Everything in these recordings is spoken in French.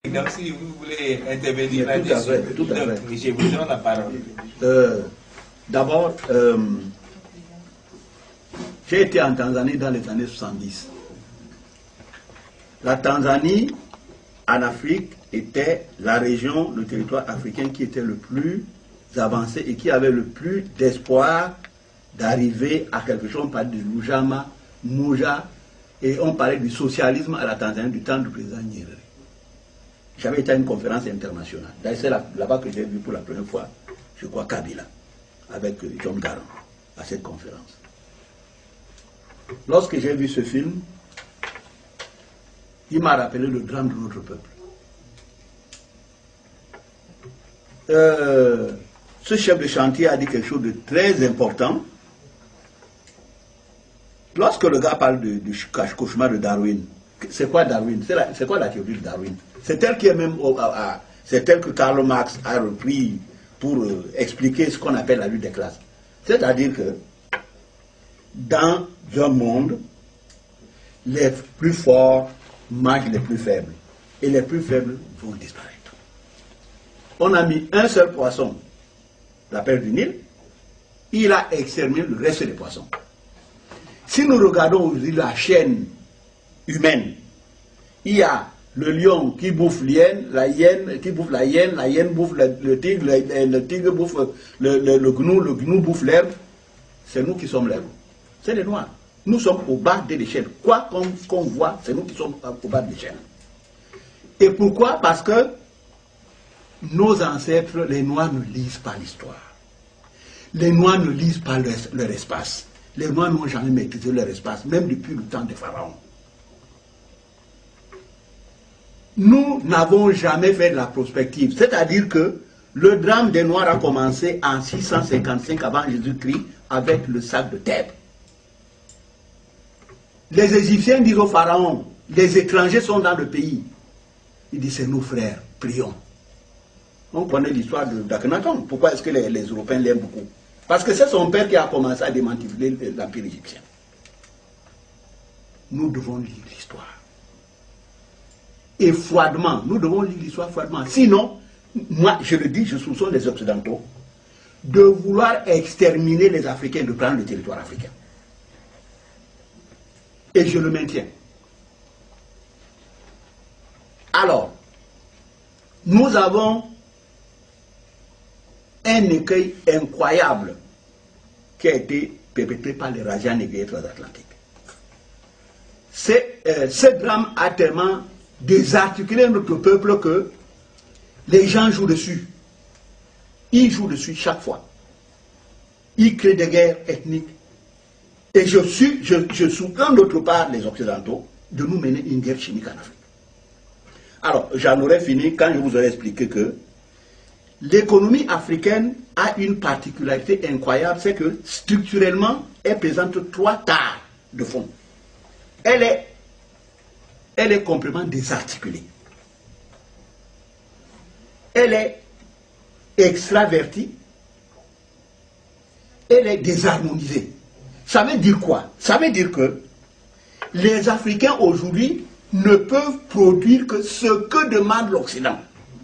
Donc, si vous voulez intervenir là-dessus, tout à fait. Je vous donne la parole. D'abord, j'ai été en Tanzanie dans les années 70. La Tanzanie, en Afrique, était la région, le territoire africain qui était le plus avancé et qui avait le plus d'espoir d'arriver à quelque chose. On parlait de Lujama, Mouja, et on parlait du socialisme à la Tanzanie du temps du président Nyerere. J'avais été à une conférence internationale. D'ailleurs, c'est là-bas que j'ai vu pour la première fois, je crois, Kabila, avec John Garang, à cette conférence. Lorsque j'ai vu ce film, il m'a rappelé le drame de notre peuple. Ce chef de chantier a dit quelque chose de très important. Lorsque le gars parle du cauchemar de Darwin, c'est quoi Darwin? C'est quoi la théorie de Darwin? C'est elle qui est même, c'est elle que Karl Marx a repris pour expliquer ce qu'on appelle la lutte des classes. C'est-à-dire que dans un monde, les plus forts mangent les plus faibles et les plus faibles vont disparaître. On a mis un seul poisson, la perle du Nil, il a exterminé le reste des poissons. Si nous regardons aujourd'hui la chaîne humaine, il y a le lion qui bouffe l'hyène, la hyène qui bouffe la hyène bouffe le tigre bouffe le gnou bouffe l'herbe. C'est nous qui sommes l'herbe. C'est les noirs. Nous sommes au bas de l'échelle. Quoi qu'on voit, c'est nous qui sommes au bas de l'échelle. Et pourquoi? Parce que nos ancêtres, les noirs, ne lisent pas l'histoire. Les noirs ne lisent pas leur espace. Les noirs n'ont jamais maîtrisé leur espace, même depuis le temps des pharaons. Nous n'avons jamais fait de la prospective. C'est-à-dire que le drame des Noirs a commencé en 655 avant Jésus-Christ avec le sac de Thèbes. Les Égyptiens disent au pharaon, les étrangers sont dans le pays. Il dit, c'est nos frères, prions. On connaît l'histoire d'Akhenaton. Pourquoi est-ce que les Européens l'aiment beaucoup? Parce que c'est son père qui a commencé à démanteler l'empire égyptien. Nous devons lire l'histoire. Et froidement, nous devons lire l'histoire froidement. Sinon, moi, je le dis, je soupçonne les Occidentaux de vouloir exterminer les Africains, de prendre le territoire africain. Et je le maintiens. Alors, nous avons un écueil incroyable qui a été perpétré par les Rajas négriers transatlantiques. Ce drame a tellement désarticulé notre peuple que les gens jouent dessus. Ils jouent dessus chaque fois. Ils créent des guerres ethniques. Et je soutiens d'autre part les Occidentaux de nous mener une guerre chimique en Afrique. Alors, j'en aurais fini quand je vous aurais expliqué que l'économie africaine a une particularité incroyable, c'est que structurellement, elle présente 3 tares de fond. Elle est complètement désarticulée. Elle est extravertie. Elle est désharmonisée. Ça veut dire quoi? Ça veut dire que les Africains aujourd'hui ne peuvent produire que ce que demande l'Occident.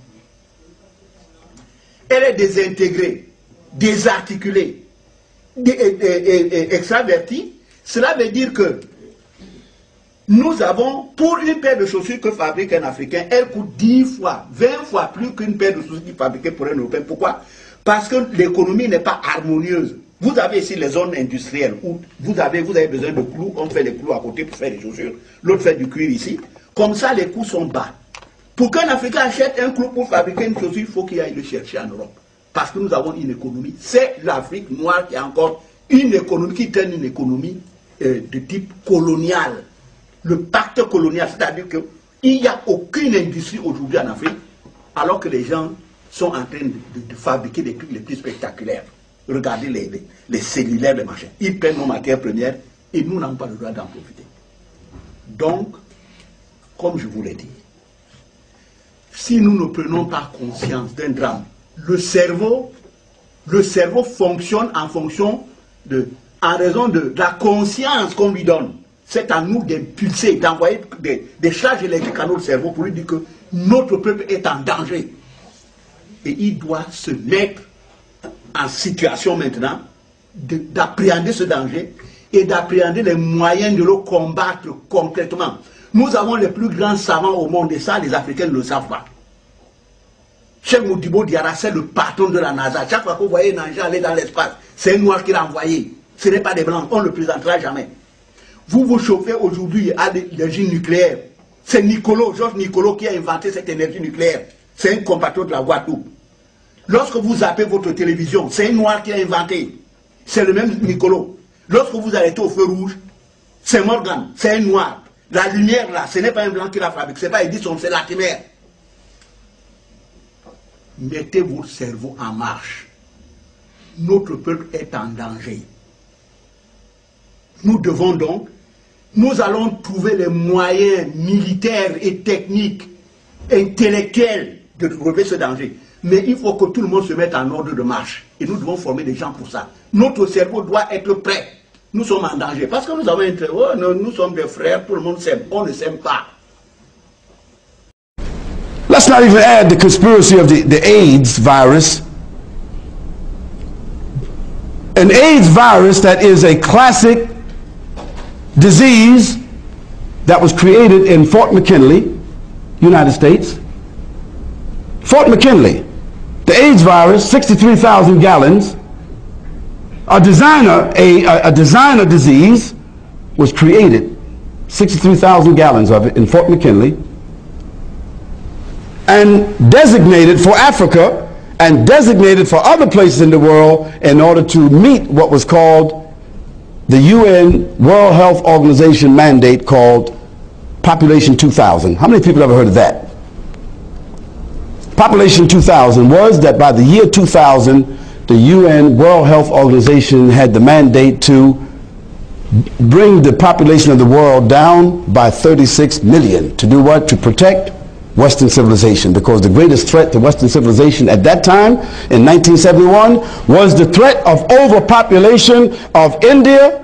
Elle est désintégrée, désarticulée, extravertie. Cela veut dire que nous avons, pour une paire de chaussures que fabrique un Africain, elle coûte 10 fois, 20 fois plus qu'une paire de chaussures qui est fabriquée pour un Européen. Pourquoi? Parce que l'économie n'est pas harmonieuse. Vous avez ici les zones industrielles où vous avez besoin de clous, on fait les clous à côté pour faire les chaussures, l'autre fait du cuir ici. Comme ça, les coûts sont bas. Pour qu'un Africain achète un clou pour fabriquer une chaussure, il faut qu'il aille le chercher en Europe. Parce que nous avons une économie. C'est l'Afrique noire qui a encore une économie, qui traîne une économie de type colonial. Le pacte colonial, c'est-à-dire qu'il n'y a aucune industrie aujourd'hui en Afrique, alors que les gens sont en train de fabriquer des trucs les plus spectaculaires. Regardez les cellulaires, les machins. Ils prennent nos matières premières et nous n'avons pas le droit d'en profiter. Donc, comme je vous l'ai dit, si nous ne prenons pas conscience d'un drame, le cerveau fonctionne en raison de la conscience qu'on lui donne. C'est à nous d'impulser, d'envoyer des charges électriques à notre cerveau pour lui dire Notre peuple est en danger. Et il doit se mettre en situation maintenant d'appréhender ce danger et d'appréhender les moyens de le combattre concrètement. Nous avons les plus grands savants au monde et ça, les Africains ne le savent pas. Cheikh Modibo Diarra, c'est le patron de la NASA. Chaque fois que vous voyez un engin aller dans l'espace, c'est un noir qui l'a envoyé. Ce n'est pas des blancs, on ne le présentera jamais. Vous vous chauffez aujourd'hui à l'énergie nucléaire. C'est Nicolo, Georges Nicolo qui a inventé cette énergie nucléaire. C'est un compatriote de la Guadeloupe. Lorsque vous zappez votre télévision, c'est un noir qui a inventé. C'est le même Nicolo. Lorsque vous arrêtez au feu rouge, c'est Morgan, c'est un noir. La lumière là, ce n'est pas un blanc qui la fabrique, ce n'est pas Edison, c'est Latimer. Mettez votre cerveau en marche. Notre peuple est en danger. Nous devons donc, nous allons trouver les moyens militaires et techniques, intellectuels de relever ce danger. Mais il faut que tout le monde se mette en ordre de marche. Et nous devons former des gens pour ça. Notre cerveau doit être prêt. Nous sommes en danger. Parce que nous avons un trait. Oh, nous sommes des frères, tout le monde s'aime. On ne s'aime pas. Let's not even add the conspiracy of the AIDS virus. An AIDS virus that is a classic disease that was created in Fort McKinley, United States. Fort McKinley, the AIDS virus, 63,000 gallons. A designer disease was created, 63,000 gallons of it in Fort McKinley, and designated for Africa and designated for other places in the world in order to meet what was called the UN World Health Organization mandate called Population 2000. How many people ever heard of that? Population 2000 was that by the year 2000, the UN World Health Organization had the mandate to bring the population of the world down by 36 million. To do what? To protect Western civilization, because the greatest threat to Western civilization at that time, in 1971, was the threat of overpopulation of India,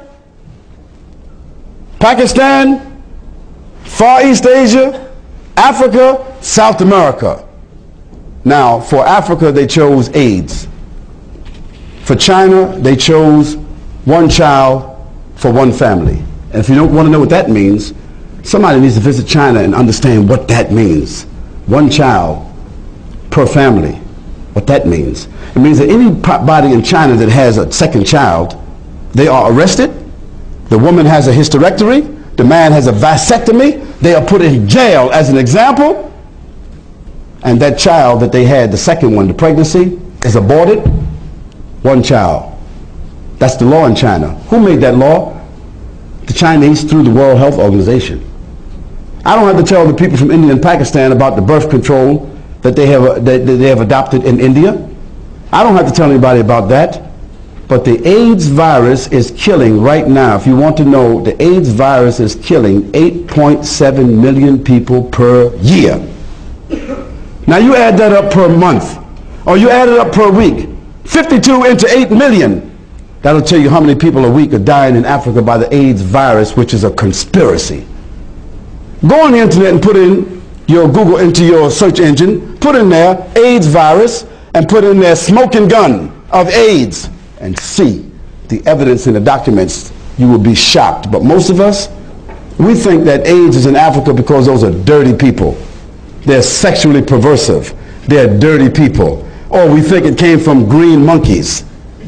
Pakistan, Far East Asia, Africa, South America. Now, for Africa, they chose AIDS. For China, they chose one child for one family. And if you don't want to know what that means, somebody needs to visit China and understand what that means. One child per family, what that means. It means that anybody in China that has a second child, they are arrested, the woman has a hysterectomy, the man has a vasectomy, they are put in jail as an example, and that child that they had, the second one, the pregnancy, is aborted. One child. That's the law in China. Who made that law? The Chinese, through the World Health Organization. I don't have to tell the people from India and Pakistan about the birth control that they have adopted in India. I don't have to tell anybody about that. But the AIDS virus is killing right now. If you want to know, the AIDS virus is killing 8.7 million people per year. Now you add that up per month, or you add it up per week. 52 into 8 million. That'll tell you how many people a week are dying in Africa by the AIDS virus, which is a conspiracy. Go on the internet and put in your Google, into your search engine, put in there AIDS virus, and put in there smoking gun of AIDS, and see the evidence in the documents. You will be shocked. But most of us, we think that AIDS is in Africa because those are dirty people. They're sexually perversive. They're dirty people. Or we think it came from green monkeys.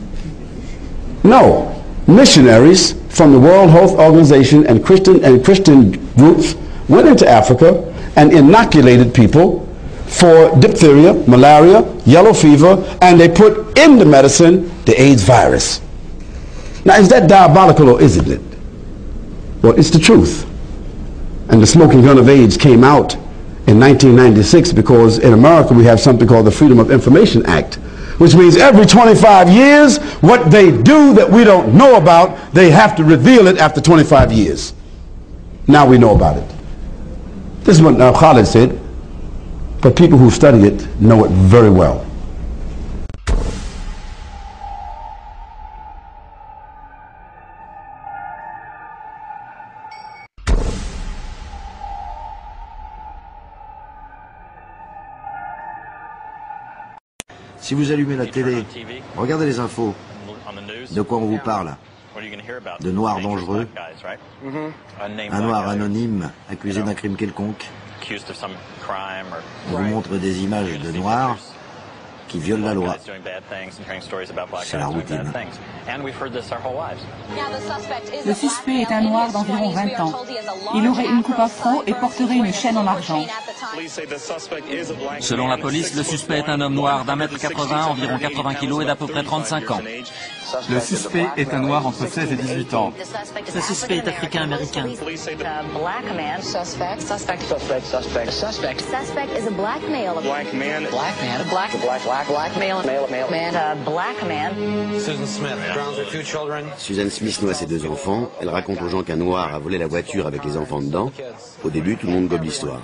No. Missionaries from the World Health Organization and Christian groups went into Africa and inoculated people for diphtheria, malaria, yellow fever, and they put in the medicine the AIDS virus. Now, is that diabolical or isn't it? Well, it's the truth. And the smoking gun of AIDS came out in 1996 because in America we have something called the Freedom of Information Act, which means every 25 years, what they do that we don't know about, they have to reveal it after 25 years. Now we know about it. This is what Khalid said, but people who study it know it very well. Si vous allumez la télé, regardez les infos. De quoi on vous parle? De noirs dangereux, un noir anonyme accusé d'un crime quelconque. On vous montre des images de noirs qui violent la loi. C'est la routine. Le suspect est un noir d'environ 20 ans. Il aurait une coupe afro et porterait une chaîne en argent. Selon la police, le suspect est un homme noir d'1,80 m, environ 80 kg et d'à peu près 35 ans. Le suspect est un noir entre 16 et 18 ans. Le suspect est africain-américain. Susan Smith noie ses 2 enfants. Elle raconte aux gens qu'un noir a volé la voiture avec les enfants dedans. Au début, tout le monde gobe l'histoire.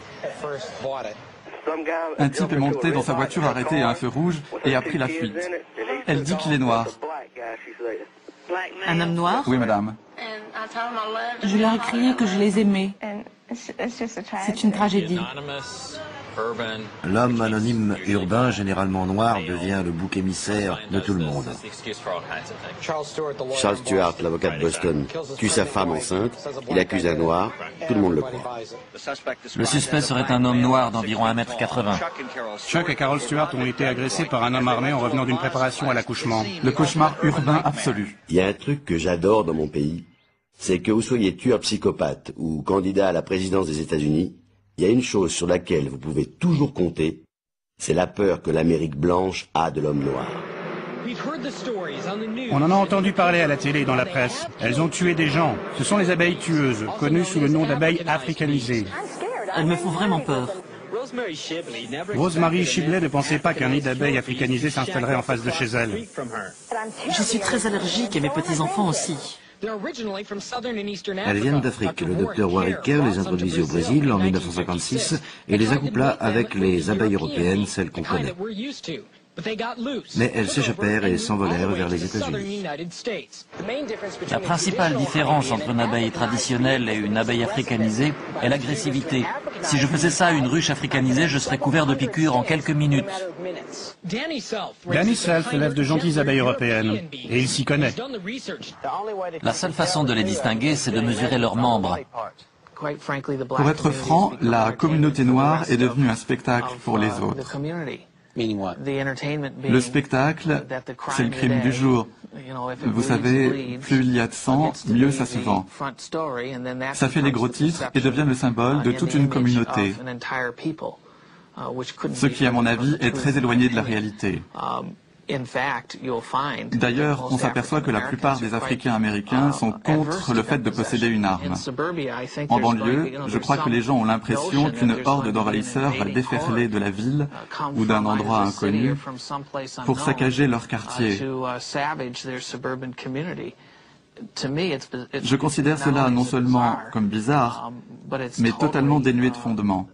Un type est monté dans sa voiture arrêtée à un feu rouge et a pris la fuite. Elle dit qu'il est noir. Un homme noir? Oui, madame. Je leur ai crié que je les aimais. C'est une tragédie. L'homme anonyme urbain, généralement noir, devient le bouc émissaire de tout le monde. Charles Stewart, l'avocat de Boston, tue sa femme enceinte, il accuse un noir, tout le monde le croit. Le suspect serait un homme noir d'environ 1,80 m. Chuck et Carol Stewart ont été agressés par un homme armé en revenant d'une préparation à l'accouchement. Le cauchemar urbain absolu. Il y a un truc que j'adore dans mon pays, c'est que vous soyez tueur psychopathe ou candidat à la présidence des États-Unis, il y a une chose sur laquelle vous pouvez toujours compter, c'est la peur que l'Amérique blanche a de l'homme noir. On en a entendu parler à la télé et dans la presse. Elles ont tué des gens. Ce sont les abeilles tueuses, connues sous le nom d'abeilles africanisées. Elles me font vraiment peur. Rosemary Shibley ne pensait pas qu'un nid d'abeilles africanisées s'installerait en face de chez elle. Je suis très allergique et mes petits-enfants aussi. Elles viennent d'Afrique. Le docteur Warwick Kerr les introduisit au Brésil en 1956 et les accoupla avec les abeilles européennes, celles qu'on connaît. Mais elles s'échappèrent et s'envolèrent vers les États-Unis. La principale différence entre une abeille traditionnelle et une abeille africanisée est l'agressivité. Si je faisais ça à une ruche africanisée, je serais couvert de piqûres en quelques minutes. Danny Self élève de gentilles abeilles européennes, et il s'y connaît. La seule façon de les distinguer, c'est de mesurer leurs membres. Pour être franc, la communauté noire est devenue un spectacle pour les autres. Le spectacle, c'est le crime du jour. Vous savez, plus il y a de sang, mieux ça se vend. Ça fait les gros titres et devient le symbole de toute une communauté. Ce qui, à mon avis, est très éloigné de la réalité. D'ailleurs, on s'aperçoit que la plupart des Africains-Américains sont contre le fait de posséder une arme. En banlieue, je crois que les gens ont l'impression qu'une horde d'envahisseurs va déferler de la ville ou d'un endroit inconnu pour saccager leur quartier. Je considère cela non seulement comme bizarre, mais totalement dénué de fondement.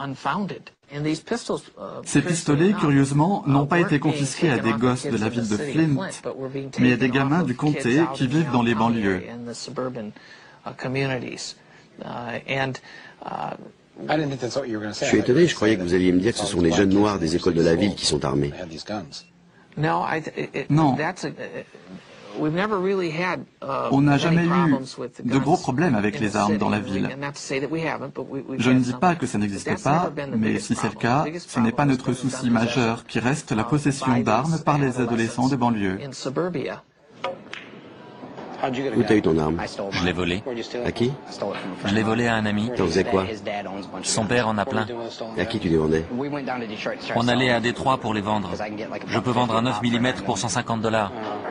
Ces pistolets, curieusement, n'ont pas été confisqués à des gosses de la ville de Flint, mais à des gamins du comté qui vivent dans les banlieues. Je suis étonné, je croyais que vous alliez me dire que ce sont les jeunes noirs des écoles de la ville qui sont armés. Non. On n'a jamais eu de gros problèmes avec les armes dans la ville. Je ne dis pas que ça n'existe pas, mais si c'est le cas, ce n'est pas notre souci majeur qui reste la possession d'armes par les adolescents de banlieue. Où t'as eu ton arme? Je l'ai volée. À qui? Je l'ai volée à un ami. T'en faisais quoi? Son père en a plein. À qui tu les vendais? On allait à Détroit pour les vendre. Je peux vendre un 9 mm pour $150.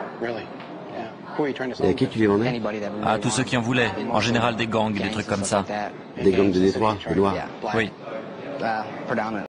Et à qui tu les vendais? À tous ceux qui en voulaient. En général des gangs, des trucs comme ça. Des gangs de Détroit, de noirs? Oui.